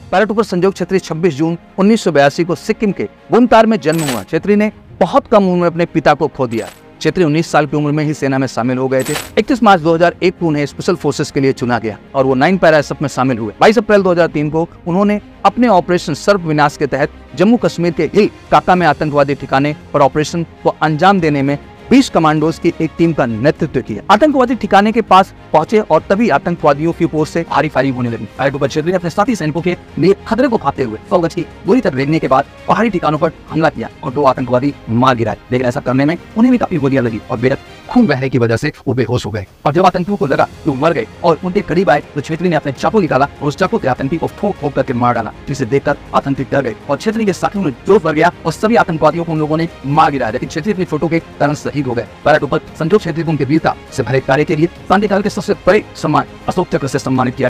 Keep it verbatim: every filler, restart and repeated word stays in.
Paratrooper संजोग छेत्री छब्बीस जून उन्नीस सौ बयासी को सिक्किम के बुनतार में जन्म हुआ। छेत्री ने बहुत कम उम्र में अपने पिता को खो दिया। छेत्री उन्नीस साल की उम्र में ही सेना में शामिल हो गए थे। इकतीस मार्च दो हज़ार एक को उन्हें स्पेशल फोर्सेस के लिए चुना गया और वो नाइन पैरा एस एफ में शामिल हुए। बाईस अप्रैल दो हज़ार तीन को उन्होंने अपने ऑपरेशन सर्प विनाश के तहत जम्मू कश्मीर के हिल काका में आतंकवादी ठिकाने पर ऑपरेशन को अंजाम देने में बीस कमांडोज की एक टीम का नेतृत्व किया। आतंकवादी ठिकाने के पास पहुंचे और तभी आतंकवादियों की ओर से भारी फायरिंग होने लगी। पैराट्रूपर छेत्री ने अपने साथी सैनिकों के लिए खतरे को भांपते हुए सौ गज की बुरी तरह रेंगने के बाद पहाड़ी ठिकानों पर हमला किया और दो आतंकवादी मार गिराए। लेकिन ऐसा करने में उन्हें भी काफी गोलियां लगी और बेहद खून बहने की वजह से वो बेहोश हो गए। और जब आतंकियों को लगा कि वो मर गए और उनके करीब आए तो छेत्री ने अपने चाकू निकाला और उस चाकू के आतंकी को ठोक ठोक करके मार डाला, जिसे देखकर आतंकी डर गए और छेत्री के साथियों में जोश बढ़ गया और सभी आतंकवादियों को उन लोगों ने मार गिराया। लेकिन छेत्री अपनी फोटो के कारण शहीद हो गए। पैराट्रूपर संजोग छेत्री को उनके वीरता से भरे कार्य के लिए क्रांतिकाल के सबसे बड़े सम्मान अशोक चक्र से सम्मानित किया।